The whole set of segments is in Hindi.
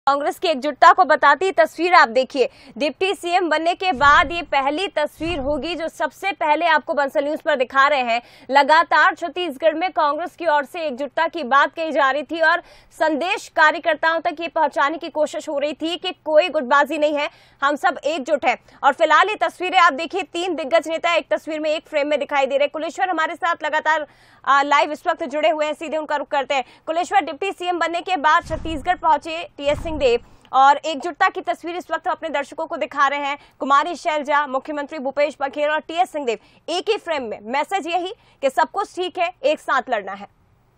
कांग्रेस की एकजुटता को बताती तस्वीर आप देखिए। डिप्टी सीएम बनने के बाद ये पहली तस्वीर होगी जो सबसे पहले आपको बंसल न्यूज पर दिखा रहे हैं। लगातार छत्तीसगढ़ में कांग्रेस की ओर से एकजुटता की बात कही जा रही थी और संदेश कार्यकर्ताओं तक ये पहुंचाने की कोशिश हो रही थी कि कोई गुटबाजी नहीं है, हम सब एकजुट है। और फिलहाल ये तस्वीरें आप देखिए, 3 दिग्गज नेता एक तस्वीर में, एक फ्रेम में दिखाई दे रहे। कुलेश्वर हमारे साथ लगातार लाइव इस वक्त जुड़े हुए हैं, सीधे उनका रुख करते हैं। कुलेश्वर, डिप्टी सीएम बनने के बाद छत्तीसगढ़ पहुंचे टीएस सिंहदेव और एकजुटता की तस्वीर इस वक्त अपने दर्शकों को दिखा रहे हैं। कुमारी शैलजा, मुख्यमंत्री भूपेश बघेल और टीएस सिंहदेव एक ही फ्रेम में। मैसेज यही कि सब कुछ ठीक है, एक साथ लड़ना है।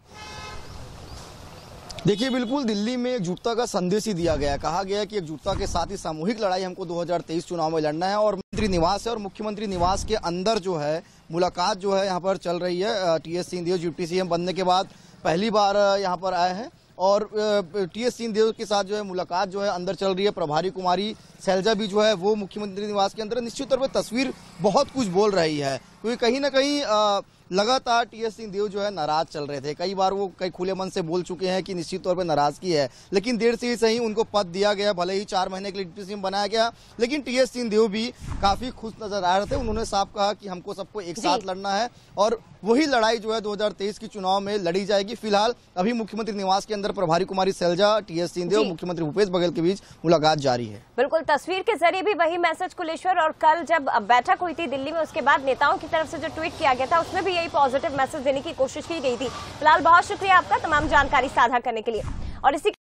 देखिए, बिल्कुल दिल्ली में एकजुटता का संदेश ही दिया गया। कहा गया कि एकजुटता के साथ ही सामूहिक लड़ाई हमको 2023 चुनाव में लड़ना है। और मंत्री निवास है और मुख्यमंत्री निवास के अंदर जो है मुलाकात जो है यहाँ पर चल रही है। टीएस सिंहदेव डिप्टी सीएम बनने के बाद पहली बार यहाँ पर आए हैं और टीएस सिंहदेव के साथ जो है मुलाकात जो है अंदर चल रही है। प्रभारी कुमारी शैलजा भी जो है वो मुख्यमंत्री निवास के अंदर। निश्चित तौर पर तस्वीर बहुत कुछ बोल रही है, क्योंकि कहीं ना कहीं लगातार टीएस सिंहदेव जो है नाराज चल रहे थे। कई बार वो कई खुले मन से बोल चुके हैं कि निश्चित तौर पर नाराजगी है, लेकिन देर से ही सही उनको पद दिया गया। भले ही 4 महीने के लिए डिप्टी सीएम बनाया गया, लेकिन टीएस सिंहदेव भी काफी खुश नजर आ रहे थे। उन्होंने साफ कहा कि हमको सबको एक साथ लड़ना है और वही लड़ाई जो है 2023 की चुनाव में लड़ी जाएगी। फिलहाल अभी मुख्यमंत्री निवास के अंदर प्रभारी कुमारी शैलजा, टीएस सिंहदेव, मुख्यमंत्री भूपेश बघेल के बीच मुलाकात जारी है। बिल्कुल, तस्वीर के जरिए भी वही मैसेज कुलेश्वर। और कल जब बैठक हुई थी दिल्ली में, उसके बाद नेताओं की तरफ से जो ट्वीट किया गया था उसमें भी यही पॉजिटिव मैसेज देने की कोशिश की गई थी। फिलहाल बहुत शुक्रिया आपका तमाम जानकारी साझा करने के लिए। और इसी